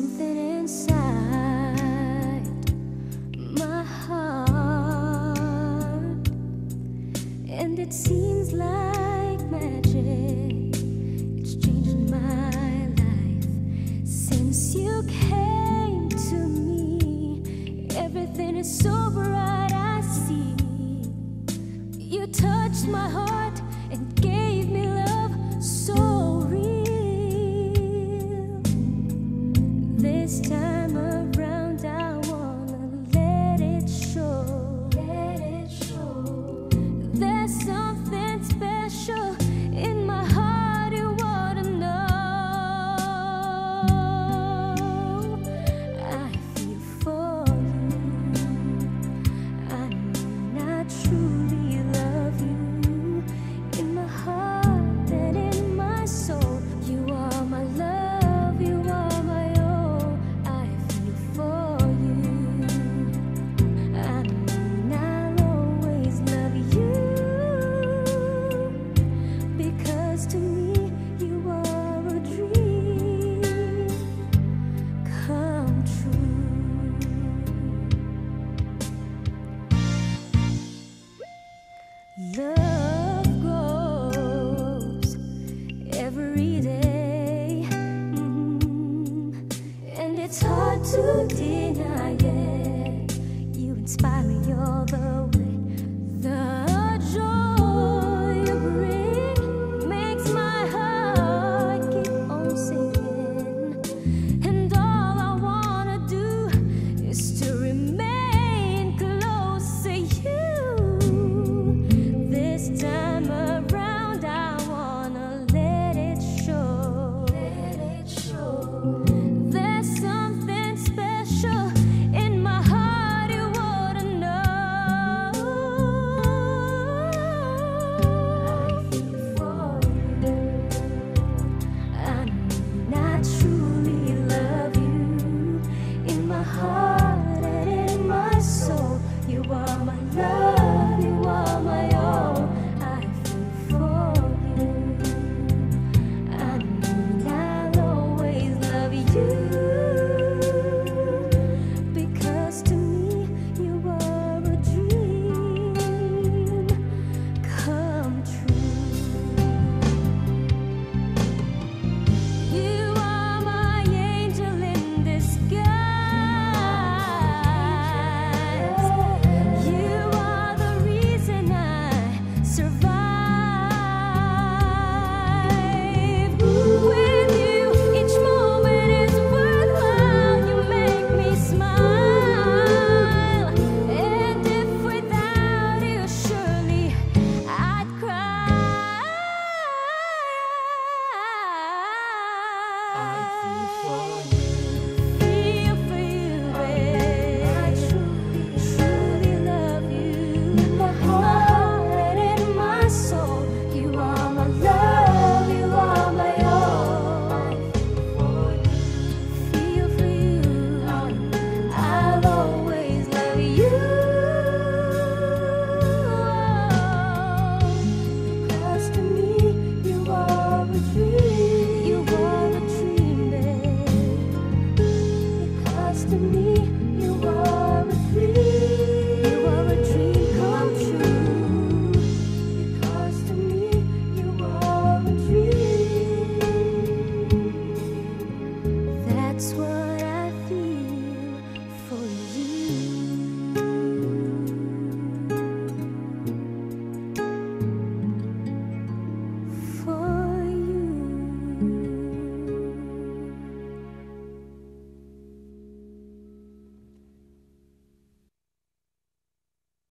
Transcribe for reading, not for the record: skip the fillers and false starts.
something inside my heart, and it seems like magic. It's changing my life since you came to me. Everything is so bright, I see. You touched my heart and gave me love so real. This time around, I wanna let it show. Let it show. There's something special in my heart, you wanna know. I feel for you. I mean, I truly love you. In my heart and in my soul, you are my love, you are my all. I feel for you. I mean, I'll always love you, because to me you are a dream come true. Love grows every day, and it's hard to deny it. You inspire me all the way. The joy you bring makes my heart keep on singing, and all I wanna do is to remain close to you. This time around, I wanna let it show. Let it show. There's something special in my heart, you wanna know. I feel for you. I mean, I truly love you. In my heart and in my soul, you are my love, you are my all. I feel for you. I mean, I'll always love you, because to me you are a dream come true. You are my angel in disguise. You are the reason I survive. With you, each moment is worthwhile. You make me smile, and if without you, surely I'd cry. I feel for you. Feel for you, babe. I truly love you. In my heart and in my soul, you are my love, you are my all. I feel for you. I'll always love you, because to me you are a dream. You are a dream, babe. Because to me you are a dream. You are a dream come true. Because to me you are a dream. That's what